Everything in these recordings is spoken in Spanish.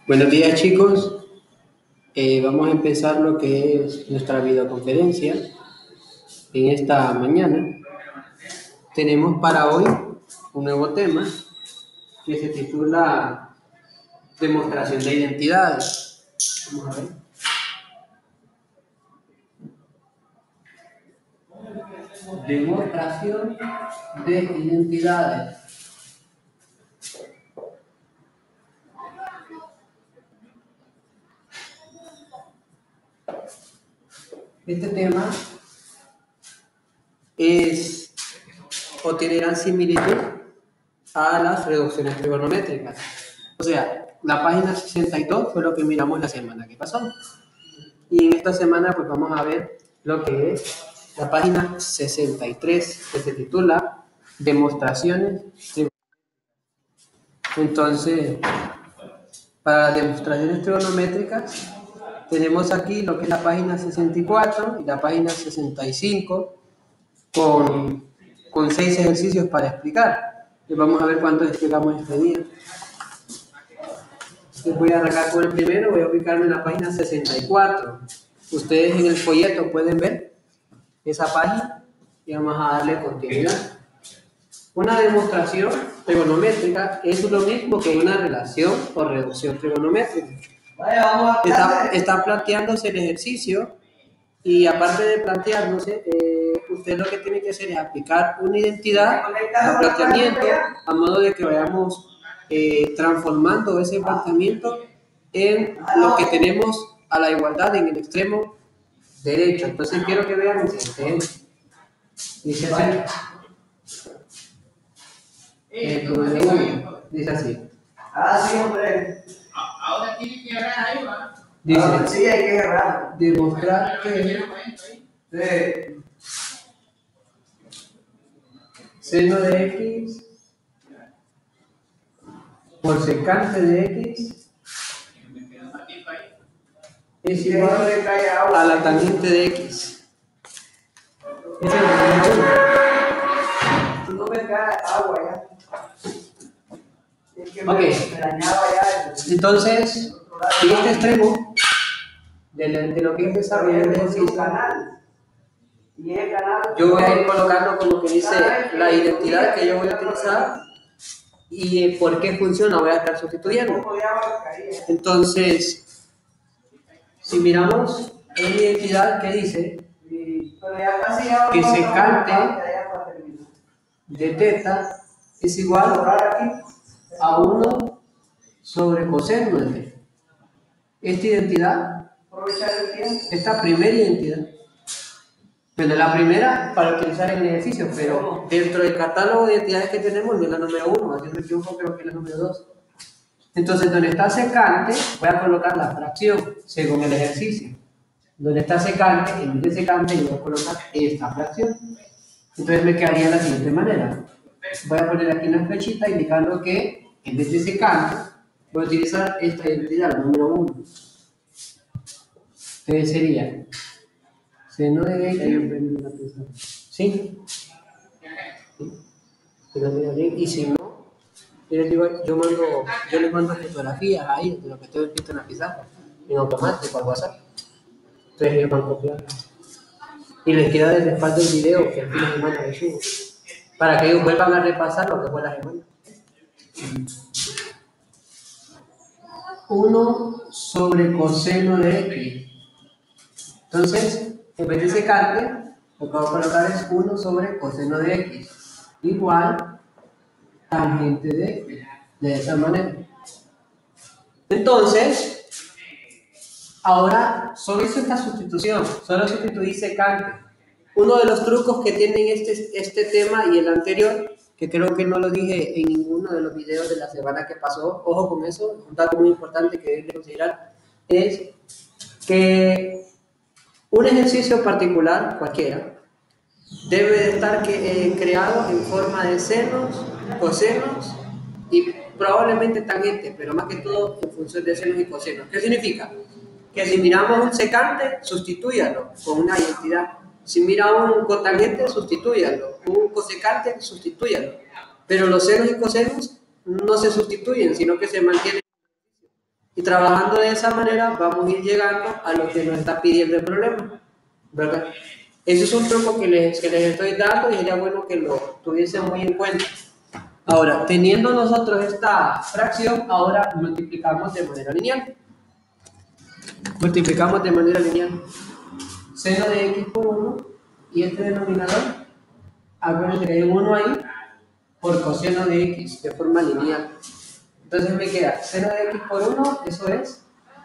Buenos días, chicos. Vamos a empezar lo que es nuestra videoconferencia en esta mañana. Tenemos para hoy un nuevo tema que se titula Demostración de identidades. Vamos a ver. Demostración de identidades. Este tema es o tiene gran similitud a las reducciones trigonométricas. O sea, la página 62 fue lo que miramos la semana que pasó. Y en esta semana pues vamos a ver lo que es la página 63, que se titula Demostraciones trigonométricas. Entonces, para demostraciones trigonométricas tenemos aquí lo que es la página 64 y la página 65 con 6 ejercicios para explicar. Y vamos a ver cuántos explicamos este día. Entonces voy a arrancar con el primero, voy a ubicarme en la página 64. Ustedes en el folleto pueden ver esa página y vamos a darle continuidad. Una demostración trigonométrica es lo mismo que una relación o reducción trigonométrica. Está planteándose el ejercicio y aparte de planteándose, usted lo que tiene que hacer es aplicar una identidad al planteamiento a modo de que vayamos transformando ese planteamiento en lo que tenemos a la igualdad en el extremo derecho. Entonces quiero que vean el siguiente. Dice así. El número 1 dice así. Sí, hombre. Ahora tiene que agarrar ahí, ¿va? Dice, Sí, hay que agarrar. demostrar que Sí. seno de x por secante de x es igual a la tangente de x. Ese es el número 1. Si no me cae agua ya. Es que Ok. me dañaba ya. Entonces, en este extremo de lo que es desarrollar el ejercicio, Canal. Y el canal. yo voy a ir colocando como que dice la identidad que yo voy a utilizar y por qué funciona voy a estar sustituyendo. Un poco de agua caía. Entonces, si miramos en mi identidad que dice Pero ya casi ya que secante ya para terminar. de teta es igual a 1 sobre coseno de teta. Esta identidad, Aprovechar el tiempo. esta primera identidad, bueno, la primera para utilizar en el ejercicio, pero dentro del catálogo de identidades que tenemos no es la número 1, si no me equivoco creo que es la número 2. Entonces, donde está secante, voy a colocar la fracción según el ejercicio. Donde está secante, en vez de secante, yo voy a colocar esta fracción. Entonces me quedaría de la siguiente manera. Voy a poner aquí una flechita indicando que en vez de secante, voy a utilizar esta identidad, el número 1. Entonces sería seno de x. ¿Sí? Y si no, yo les mando fotografías ahí de lo que estoy escrito en la pizarra, en automático al WhatsApp. Entonces ellos van a copiar. Y les queda de respaldo el video que el fin de semana les subo, para que ellos vuelvan a repasar lo que fue la semana. 1 sobre coseno de x. Entonces, en vez de secante, lo que voy a colocar es 1 sobre coseno de x igual tangente de x. De esa manera. Entonces, ahora solo hice esta sustitución, solo sustituí secante. Uno de los trucos que tienen este tema y el anterior, que creo que no lo dije en ninguno de los videos de la semana que pasó, ojo con eso, un dato muy importante que deben de considerar, es que un ejercicio particular, cualquiera, debe de estar creado en forma de senos, cosenos y probablemente tangentes, pero más que todo en función de senos y cosenos. ¿Qué significa? Que si miramos un secante, sustitúyalo con una identidad. Si mira un cotangente, sustitúyalo. Un cosecante, sustitúyalo. Pero los senos y cosenos no se sustituyen, sino que se mantienen. Y trabajando de esa manera vamos a ir llegando a lo que nos está pidiendo el problema, ¿verdad? Ese es un truco que les estoy dando y sería bueno que lo tuviesen muy en cuenta. Ahora, teniendo nosotros esta fracción, ahora multiplicamos de manera lineal. Multiplicamos de manera lineal. Seno de x por 1 y este denominador, acuérdense que hay un 1 ahí, por coseno de x de forma lineal. Entonces me queda seno de x por 1, eso es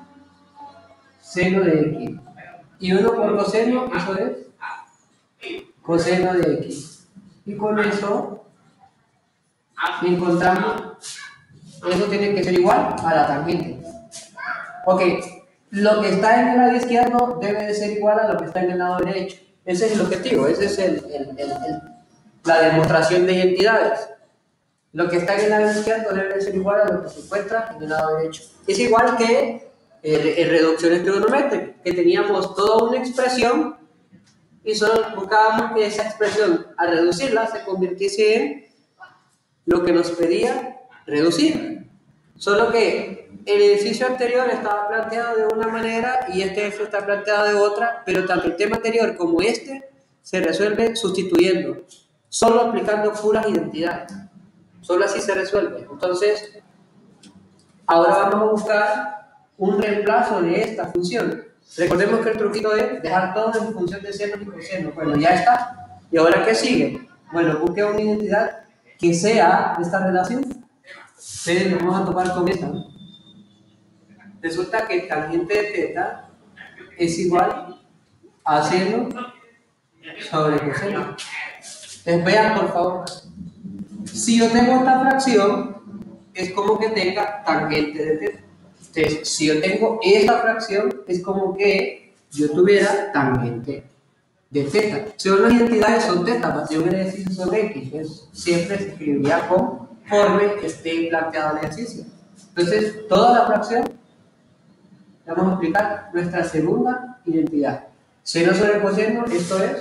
seno de x. Y 1 por coseno, eso es coseno de x. Y con eso encontramos, eso tiene que ser igual a la tangente. Ok, lo que está en el lado izquierdo debe de ser igual a lo que está en el lado derecho. Ese es el objetivo, ese es la demostración de identidades. Lo que está en el lado izquierdo debe de ser igual a lo que se encuentra en el lado derecho. Es igual que en reducciones trigonométricas, que teníamos toda una expresión y solo buscábamos que esa expresión, al reducirla, se convirtiese en lo que nos pedía reducir. Solo que el ejercicio anterior estaba planteado de una manera y este está planteado de otra, pero tanto el tema anterior como este se resuelve sustituyendo, solo aplicando puras identidades. Solo así se resuelve. Entonces, ahora vamos a buscar un reemplazo de esta función. Recordemos que el truquito es dejar todo en función de seno y coseno. Bueno, ya está. ¿Y ahora qué sigue? Bueno, busque una identidad que sea de esta relación. Ustedes nos vamos a topar con esta, ¿no? Resulta que tangente de θ es igual a seno sobre coseno. Entonces vean, por favor. Si yo tengo esta fracción, es como que tenga tangente de θ. Entonces, si yo tengo esta fracción, es como que yo tuviera tangente de θ. Si las identidades son θ, si yo hubiera decidido son x, entonces siempre se escribiría conforme esté planteado el ejercicio. Entonces, toda la fracción, vamos a explicar nuestra segunda identidad. Seno sobre coseno, esto es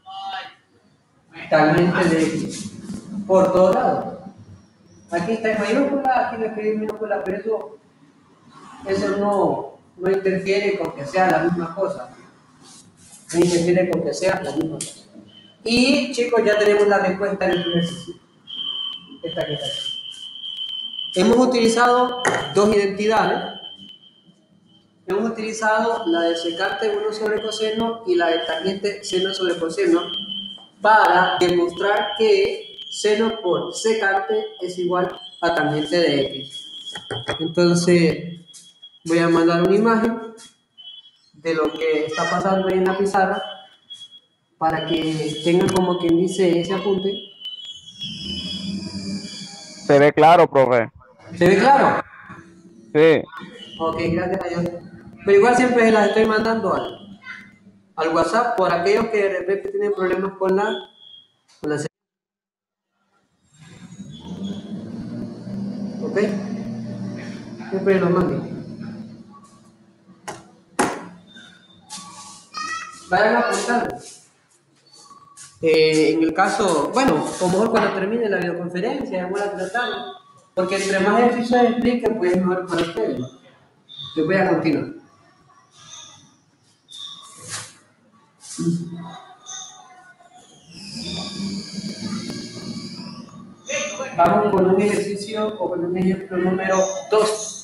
tangente de x. Por todos lados. Aquí está en mayúscula, aquí lo escribí en minúscula, pero eso no interfiere con que sea la misma cosa. No interfiere con que sea la misma cosa. Y chicos, ya tenemos la respuesta en el ejercicio. Esta que está aquí. Hemos utilizado dos identidades. Hemos utilizado la de secante 1 sobre coseno y la de tangente seno sobre coseno para demostrar que seno por secante es igual a tangente de x. Entonces voy a mandar una imagen de lo que está pasando ahí en la pizarra para que tengan como quien dice ese apunte. Se ve claro, profe. ¿Se ve claro? Sí. Ok, gracias a Dios. Pero igual siempre se las estoy mandando al WhatsApp por aquellos que de repente tienen problemas con la ¿ok? Siempre los mando. Vayan apuntando. En el caso, bueno, o mejor cuando termine la videoconferencia, vamos a tratar, porque entre más ejercicios expliquen, pues es mejor para ustedes. Yo voy a continuar. Vamos con un ejercicio o con un ejemplo número 2.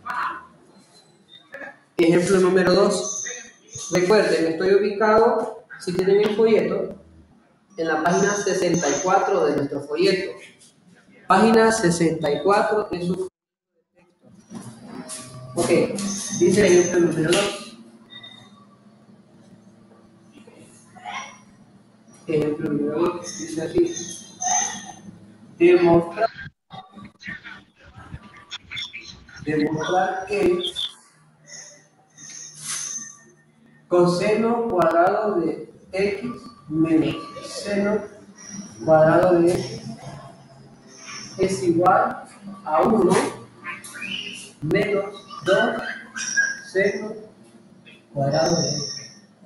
Ejemplo número 2. Recuerden, estoy ubicado, si tienen el folleto, en la página 64 de nuestro folleto. Página 64 de su texto. Ok, dice el ejemplo número 2. Ejemplo número 2, dice así. Demostrar que coseno cuadrado de x menos seno cuadrado de x es igual a 1 menos 2 seno cuadrado de x.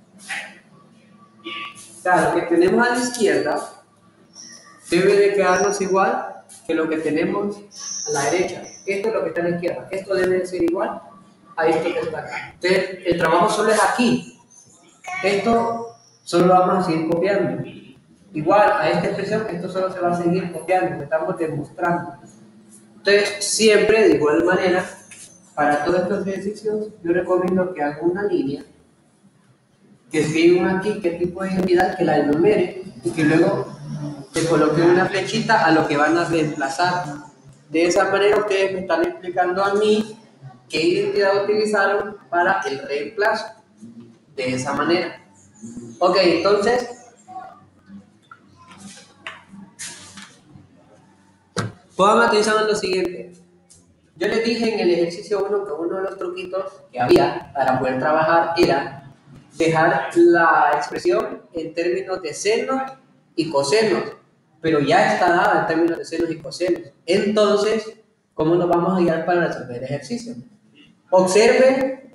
Claro, lo que tenemos a la izquierda debe de quedarnos igual que lo que tenemos a la derecha. Esto es lo que está a la izquierda. Esto debe de ser igual a esto que está acá. Entonces, el trabajo solo es aquí. Esto solo lo vamos a seguir copiando. Igual a esta expresión, esto solo se va a seguir copiando, lo estamos demostrando. Entonces, siempre de igual manera, para todos estos ejercicios, yo recomiendo que hagan una línea, que escriban aquí qué tipo de identidad, que la enumere y que luego le coloquen una flechita a lo que van a reemplazar. De esa manera, ustedes me están explicando a mí qué identidad utilizaron para el reemplazo. De esa manera. Ok, entonces, podamos atención en lo siguiente. Yo les dije en el ejercicio 1 que uno de los truquitos que había para poder trabajar era dejar la expresión en términos de senos y cosenos, pero ya está dada en términos de senos y cosenos. Entonces, ¿cómo nos vamos a guiar para resolver el ejercicio? Observen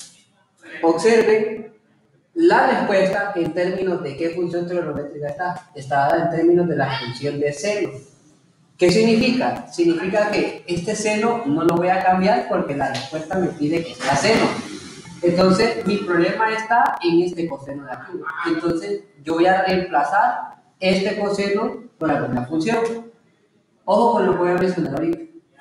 la respuesta en términos de qué función trigonométrica está. Está dada en términos de la función de seno. ¿Qué significa? Significa que este seno no lo voy a cambiar porque la respuesta me pide que sea seno. Entonces, mi problema está en este coseno de aquí. Entonces, yo voy a reemplazar este coseno por alguna función. Ojo con lo que voy a mencionar ahorita.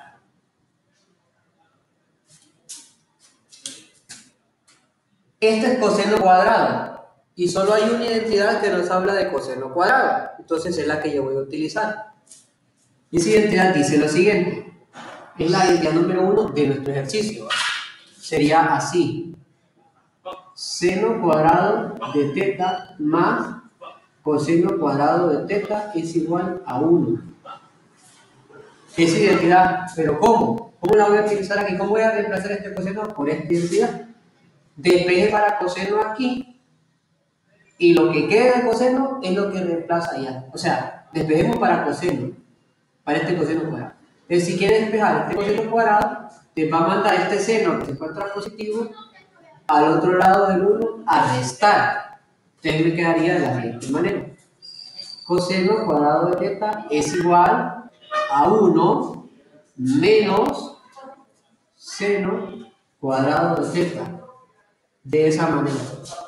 Este es coseno cuadrado y solo hay una identidad que nos habla de coseno cuadrado. Entonces, es la que yo voy a utilizar. Y esa identidad dice lo siguiente. Es la identidad número 1 de nuestro ejercicio. Sería así. Seno cuadrado de teta más coseno cuadrado de teta es igual a 1. Esa identidad, pero ¿cómo? ¿Cómo la voy a utilizar aquí? ¿Cómo voy a reemplazar este coseno por esta identidad? Despeje para coseno aquí y lo que quede de coseno es lo que reemplaza allá. O sea, despejemos para coseno, para este coseno cuadrado. Entonces, si quieres despejar este coseno cuadrado, te va a mandar este seno que se encuentra positivo al otro lado del 1 a restar. Entonces me quedaría de la siguiente manera. Coseno cuadrado de teta es igual a 1 menos seno cuadrado de teta. De esa manera.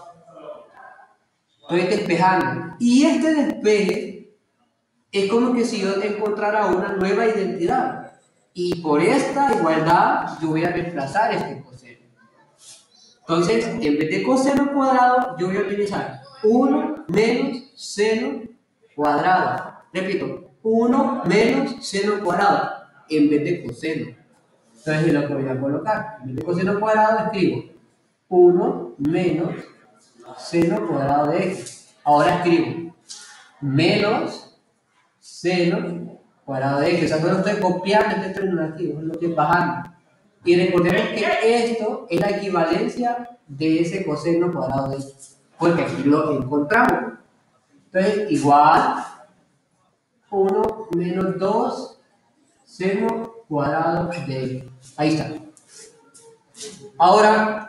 Estoy despejando. Y este despeje es como que si yo encontrara una nueva identidad. Y por esta igualdad yo voy a reemplazar este coseno. Entonces, en vez de coseno cuadrado, yo voy a utilizar 1 menos seno cuadrado. Repito, 1 menos seno cuadrado en vez de coseno. Entonces, es lo que voy a colocar. En vez de coseno cuadrado, escribo 1 menos seno cuadrado de x. Ahora escribo menos seno cuadrado de x. O sea, no lo estoy copiando este término aquí, no lo estoy bajando. Y recordemos que esto es la equivalencia de ese coseno cuadrado de x, porque aquí lo encontramos. Entonces, igual 1 menos 2 seno cuadrado de x. Ahí está. Ahora,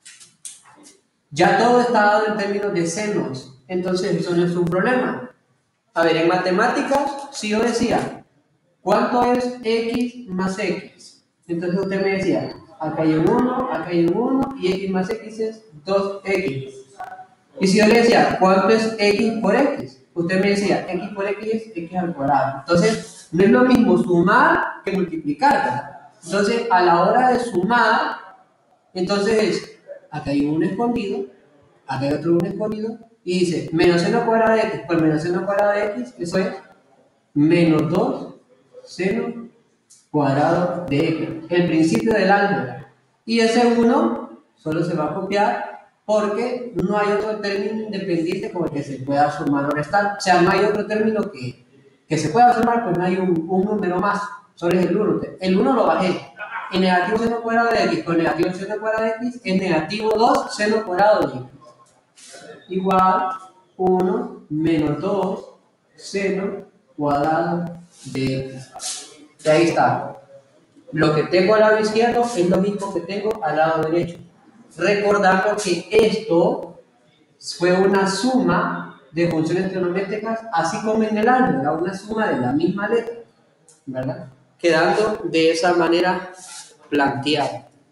ya todo está dado en términos de senos, entonces eso no es un problema. A ver, en matemáticas, si yo decía, ¿cuánto es x más x? Entonces usted me decía, acá hay un 1, acá hay un 1, y x más x es 2x. Y si yo le decía, ¿cuánto es x por x? Usted me decía, x por x es x al cuadrado. Entonces, no es lo mismo sumar que multiplicar, ¿verdad? Entonces, a la hora de sumar, entonces es, acá hay un escondido, acá hay otro un escondido, y dice, menos seno cuadrado de x por menos seno cuadrado de x, eso es menos 2 seno cuadrado de x, el principio del álgebra. Y ese 1 solo se va a copiar porque no hay otro término independiente con el que se pueda sumar o restar. O sea, no hay otro término que se pueda sumar, pues no hay un número más, solo es el 1. El 1 lo bajé. Y negativo seno cuadrado de x con negativo seno cuadrado de x es negativo 2 seno cuadrado de x. Igual 1 menos 2 seno cuadrado de x. Y ahí está. Lo que tengo al lado izquierdo es lo mismo que tengo al lado derecho. Recordando que esto fue una suma de funciones trigonométricas, así como en el álgebra, una suma de la misma letra, ¿verdad? Quedando de esa manera planteado.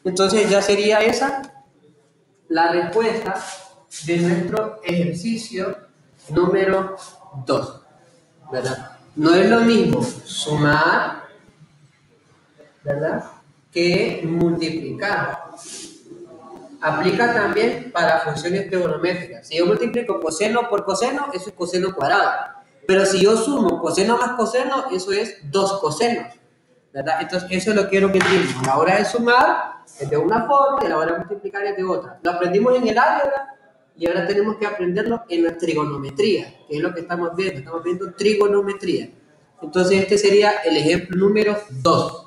Entonces ya sería esa la respuesta de nuestro ejercicio número 2, ¿verdad? No es lo mismo sumar, ¿verdad?, que multiplicar. Aplica también para funciones trigonométricas. Si yo multiplico coseno por coseno, eso es coseno cuadrado. Pero si yo sumo coseno más coseno, eso es 2 cosenos, ¿verdad? Entonces eso lo quiero que entiendan. A la hora de sumar es de una forma y a la hora de multiplicar es de otra. Lo aprendimos en el álgebra y ahora tenemos que aprenderlo en la trigonometría, que es lo que estamos viendo. Estamos viendo trigonometría. Entonces este sería el ejemplo número 2.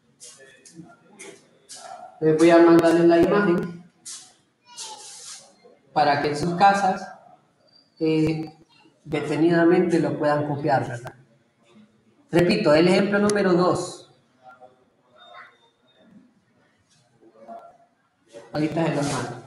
Les voy a mandarles la imagen para que en sus casas detenidamente lo puedan copiar, ¿verdad? Repito, el ejemplo número 2. Ahorita se los mando.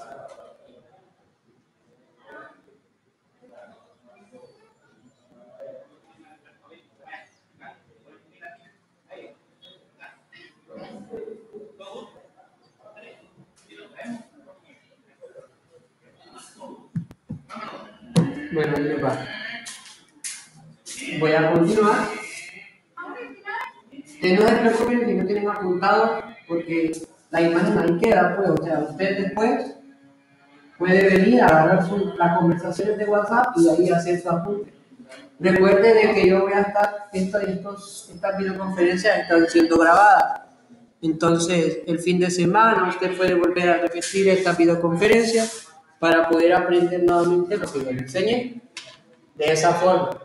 Bueno, ahí les va. Voy a continuar. Ustedes no se preocupen si no tienen apuntado, porque la imagen ahí queda, pues, o sea, usted después puede venir a agarrar las conversaciones de WhatsApp y ahí hacer su apunte. Recuerde de que yo voy a estar, estas videoconferencias están siendo grabadas. Entonces, el fin de semana usted puede volver a repetir estas videoconferencias para poder aprender nuevamente lo que yo le enseñé. De esa forma.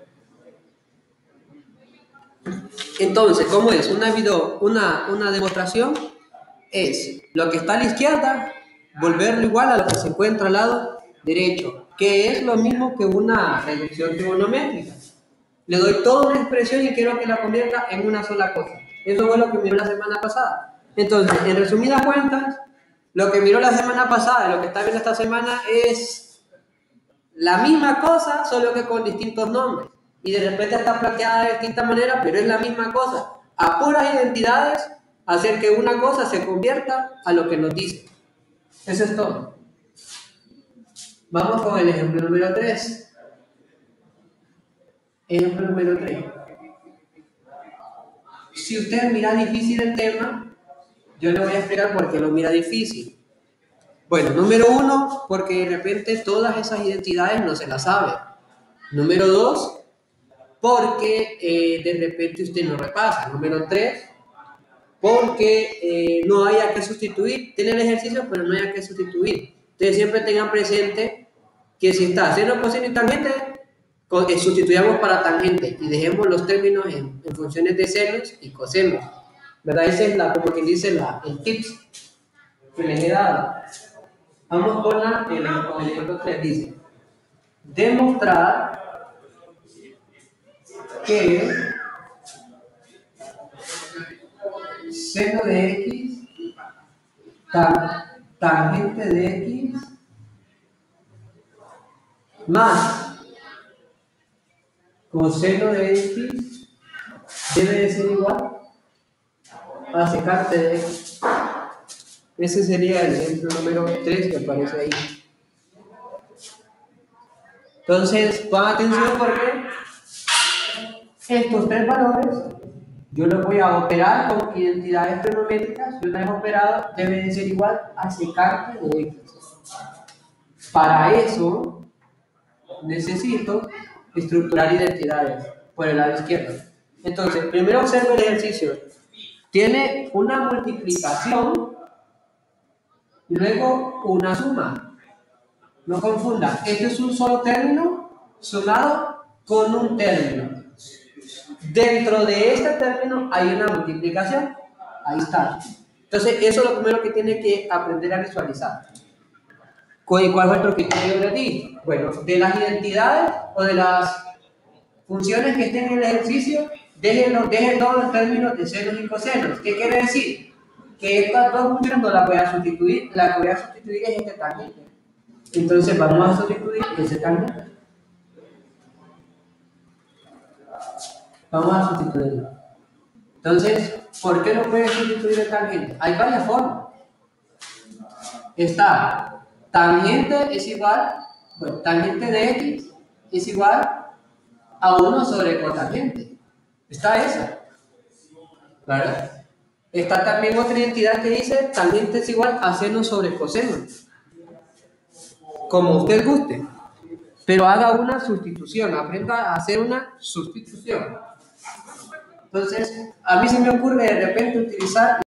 Entonces, ¿cómo es? Una demostración es lo que está a la izquierda, volverlo igual a lo que se encuentra al lado derecho, que es lo mismo que una reducción trigonométrica. Le doy toda una expresión y quiero que la convierta en una sola cosa. Eso fue lo que miró la semana pasada. Entonces, en resumidas cuentas, lo que miró la semana pasada y lo que está viendo esta semana es la misma cosa, solo que con distintos nombres. Y de repente está planteada de distinta manera, pero es la misma cosa. A puras identidades, hacer que una cosa se convierta a lo que nos dice. Eso es todo. Vamos con el ejemplo número 3. Ejemplo número 3. Si usted mira difícil el tema, yo le voy a explicar por qué lo mira difícil. Bueno, número 1, porque de repente todas esas identidades no se las sabe. Número 2, porque de repente usted no repasa. Número 3, porque no haya que sustituir. Tiene el ejercicio, pero no haya que sustituir. Entonces siempre tengan presente que si está seno, coseno y tangente, sustituyamos para tangente y dejemos los términos en funciones de senos y cosenos, ¿verdad? Ese es como quien dice el tips que les he dado. Vamos con el ejemplo 3. Dice, demostrar que seno de x tangente de x más coseno de x debe de ser igual a secante de x. Ese sería el ejemplo número 3 que aparece ahí. Entonces, pongan atención porque estos 3 valores yo los voy a operar con identidades trigonométricas y una vez operado debe de ser igual a secante de x. Para eso necesito estructurar identidades por el lado izquierdo. Entonces, primero observo el ejercicio. Tiene una multiplicación y luego una suma. No confundan, este es un solo término sumado con un término. Dentro de este término hay una multiplicación. Ahí está. Entonces, eso es lo primero que tiene que aprender a visualizar. ¿Cuál fue el criterio de ti? Bueno, de las identidades o de las funciones que estén en el ejercicio, dejen todos los términos de senos y cosenos. ¿Qué quiere decir? Que estas dos funciones no las voy a sustituir. La que voy a sustituir es este tangente. Entonces vamos a sustituir ese tangente. Vamos a sustituirlo. Entonces, ¿por qué no puede sustituir el tangente? Hay varias formas. Está tangente es igual, bueno, tangente de x es igual a 1 sobre cotangente. Está esa, ¿verdad? Está también otra identidad que dice tangente es igual a seno sobre coseno. Como usted guste. Pero haga una sustitución, aprenda a hacer una sustitución. Entonces, a mí se me ocurre de repente utilizar